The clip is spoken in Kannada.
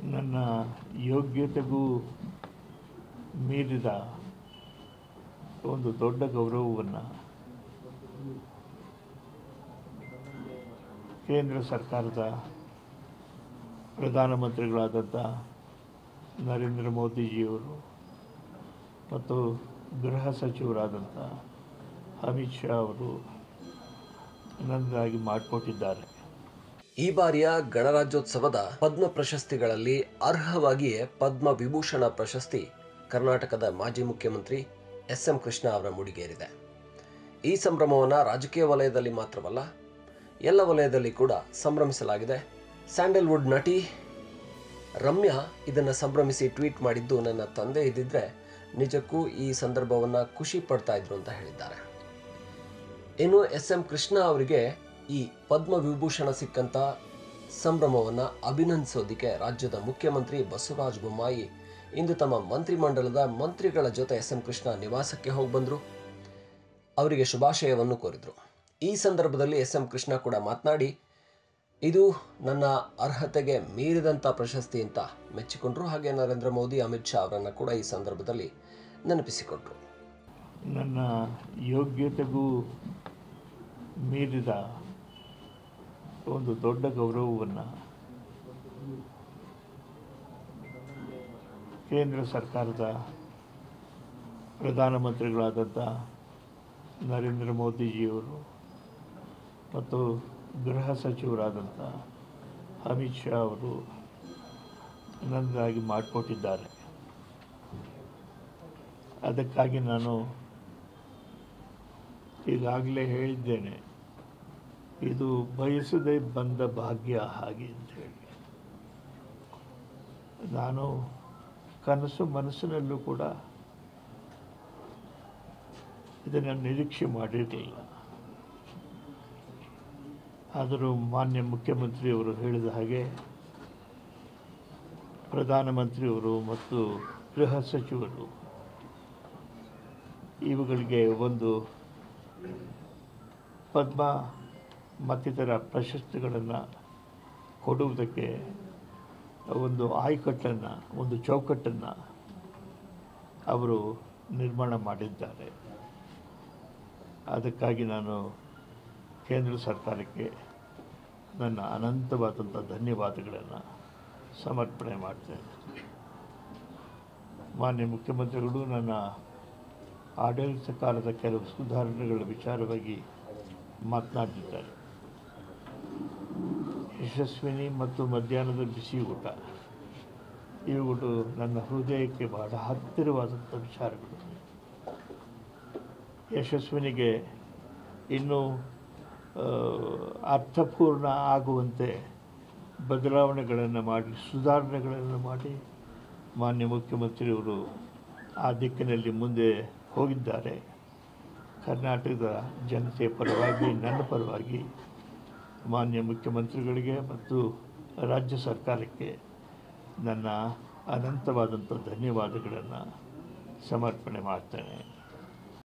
ನನ್ನ ಯೋಗ್ಯತೆಗೂ ಮೀರಿದ ಒಂದು ದೊಡ್ಡ ಗೌರವವನ್ನು ಕೇಂದ್ರ ಸರ್ಕಾರದ ಪ್ರಧಾನಮಂತ್ರಿಗಳಾದಂಥ ನರೇಂದ್ರ ಮೋದಿಜಿಯವರು ಮತ್ತು ಗೃಹ ಸಚಿವರಾದಂಥ ಅಮಿತ್ ಶಾ ಅವರು ನನ್ನದಾಗಿ ಮಾಡಿಕೊಟ್ಟಿದ್ದಾರೆ. ಈ ಬಾರಿಯ ಗಣರಾಜ್ಯೋತ್ಸವದ ಪದ್ಮ ಪ್ರಶಸ್ತಿಗಳಲ್ಲಿ ಅರ್ಹವಾಗಿಯೇ ಪದ್ಮ ವಿಭೂಷಣ ಪ್ರಶಸ್ತಿ ಕರ್ನಾಟಕದ ಮಾಜಿ ಮುಖ್ಯಮಂತ್ರಿ ಎಸ್.ಎಂ. ಕೃಷ್ಣ ಅವರ ಮುಡಿಗೇರಿದೆ. ಈ ಸಂಭ್ರಮವನ್ನು ರಾಜಕೀಯ ವಲಯದಲ್ಲಿ ಮಾತ್ರವಲ್ಲ, ಎಲ್ಲ ವಲಯದಲ್ಲಿ ಕೂಡ ಸಂಭ್ರಮಿಸಲಾಗಿದೆ. ಸ್ಯಾಂಡಲ್ವುಡ್ ನಟಿ ರಮ್ಯಾ ಇದನ್ನು ಸಂಭ್ರಮಿಸಿ ಟ್ವೀಟ್ ಮಾಡಿದ್ದು, ನನ್ನ ತಂದೆ ಇದ್ದಿದ್ರೆ ನಿಜಕ್ಕೂ ಈ ಸಂದರ್ಭವನ್ನು ಖುಷಿ ಪಡ್ತಾ ಇದ್ರು ಅಂತ ಹೇಳಿದ್ದಾರೆ. ಇನ್ನು ಎಸ್.ಎಂ. ಕೃಷ್ಣ ಅವರಿಗೆ ಈ ಪದ್ಮ ವಿಭೂಷಣ ಸಿಕ್ಕಂತ ಸಂಭ್ರಮವನ್ನು ಅಭಿನಂದಿಸೋದಕ್ಕೆ ರಾಜ್ಯದ ಮುಖ್ಯಮಂತ್ರಿ ಬಸವರಾಜ ಬೊಮ್ಮಾಯಿ ಇಂದು ತಮ್ಮ ಮಂತ್ರಿಮಂಡಲದ ಮಂತ್ರಿಗಳ ಜೊತೆ ಎಸ್.ಎಂ. ಕೃಷ್ಣ ನಿವಾಸಕ್ಕೆ ಹೋಗಿ ಬಂದರು. ಅವರಿಗೆ ಶುಭಾಶಯವನ್ನು ಕೋರಿದರು. ಈ ಸಂದರ್ಭದಲ್ಲಿ ಎಸ್.ಎಂ. ಕೃಷ್ಣ ಕೂಡ ಮಾತನಾಡಿ, ಇದು ನನ್ನ ಅರ್ಹತೆಗೆ ಮೀರಿದಂಥ ಪ್ರಶಸ್ತಿ ಅಂತ ಮೆಚ್ಚಿಕೊಂಡರು. ಹಾಗೆ ನರೇಂದ್ರ ಮೋದಿ, ಅಮಿತ್ ಶಾ ಅವರನ್ನು ಕೂಡ ಈ ಸಂದರ್ಭದಲ್ಲಿ ನೆನಪಿಸಿಕೊಂಡರು. ನನ್ನ ಯೋಗ್ಯತೆಗೂ ಮೀರಿದ ಒಂದು ದೊಡ್ಡ ಗೌರವವನ್ನು ಕೇಂದ್ರ ಸರ್ಕಾರದ ಪ್ರಧಾನಮಂತ್ರಿಗಳಾದಂಥ ನರೇಂದ್ರ ಮೋದಿಜಿಯವರು ಮತ್ತು ಗೃಹ ಸಚಿವರಾದಂಥ ಅಮಿತ್ ಶಾ ಅವರು ನನ್ನದಾಗಿ ಮಾಡಿಕೊಟ್ಟಿದ್ದಾರೆ. ಅದಕ್ಕಾಗಿ ನಾನು ಈಗಾಗಲೇ ಹೇಳಿದ್ದೇನೆ, ಇದು ಬಯಸದೇ ಬಂದ ಭಾಗ್ಯ ಹಾಗೆ ಅಂತೇಳಿ. ನಾನು ಮನಸ್ಸಿನಲ್ಲೂ ಕೂಡ ಇದನ್ನು ನಿರೀಕ್ಷೆ ಮಾಡಿರಲಿಲ್ಲ. ಆದರೂ ಮಾನ್ಯ ಮುಖ್ಯಮಂತ್ರಿಯವರು ಹೇಳಿದ ಹಾಗೆ ಪ್ರಧಾನಮಂತ್ರಿಯವರು ಮತ್ತು ಗೃಹ ಸಚಿವರು ಇವುಗಳಿಗೆ ಒಂದು ಪದ್ಮ ಮತ್ತಿತರ ಪ್ರಶಸ್ತಿಗಳನ್ನು ಕೊಡುವುದಕ್ಕೆ ಒಂದು ಆಯ್ಕಟ್ಟನ್ನು, ಒಂದು ಚೌಕಟ್ಟನ್ನು ಅವರು ನಿರ್ಮಾಣ ಮಾಡಿದ್ದಾರೆ. ಅದಕ್ಕಾಗಿ ನಾನು ಕೇಂದ್ರ ಸರ್ಕಾರಕ್ಕೆ ನನ್ನ ಅನಂತವಾದಂಥ ಧನ್ಯವಾದಗಳನ್ನು ಸಮರ್ಪಣೆ ಮಾಡ್ತೇನೆ. ಮಾನ್ಯ ಮುಖ್ಯಮಂತ್ರಿಗಳು ನನ್ನ ಆಡಳಿತ ಕಾಲದ ಕೆಲವು ಸುಧಾರಣೆಗಳ ವಿಚಾರವಾಗಿ ಮಾತನಾಡಿದ್ದಾರೆ. ಯಶಸ್ವಿನಿ ಮತ್ತು ಮಧ್ಯಾಹ್ನದ ಬಿಸಿ ಊಟ ಇವುಗಳು ನನ್ನ ಹೃದಯಕ್ಕೆ ಬಹಳ ಹತ್ತಿರವಾದಂಥ ವಿಚಾರಗಳು. ಯಶಸ್ವಿನಿಗೆ ಇನ್ನೂ ಅರ್ಥಪೂರ್ಣ ಆಗುವಂತೆ ಬದಲಾವಣೆಗಳನ್ನು ಮಾಡಿ, ಸುಧಾರಣೆಗಳನ್ನು ಮಾಡಿ ಮಾನ್ಯ ಮುಖ್ಯಮಂತ್ರಿಯವರು ಆ ದಿಕ್ಕಿನಲ್ಲಿ ಮುಂದೆ ಹೋಗಿದ್ದಾರೆ. ಕರ್ನಾಟಕದ ಜನತೆಯ ಪರವಾಗಿ, ನನ್ನ ಪರವಾಗಿ ಮಾನ್ಯ ಮುಖ್ಯಮಂತ್ರಿಗಳಿಗೆ ಮತ್ತು ರಾಜ್ಯ ಸರ್ಕಾರಕ್ಕೆ ನನ್ನ ಅನಂತವಾದಂಥ ಧನ್ಯವಾದಗಳನ್ನು ಸಮರ್ಪಣೆ ಮಾಡ್ತೇನೆ.